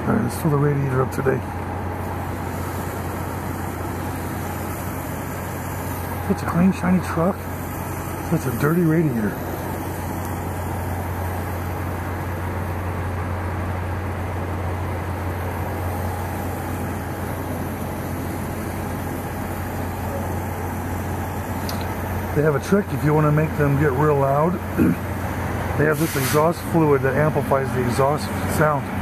Alright, let's fill the radiator up today. Such a clean, shiny truck. Such a dirty radiator. They have a trick if you want to make them get real loud. They have this exhaust fluid that amplifies the exhaust sound.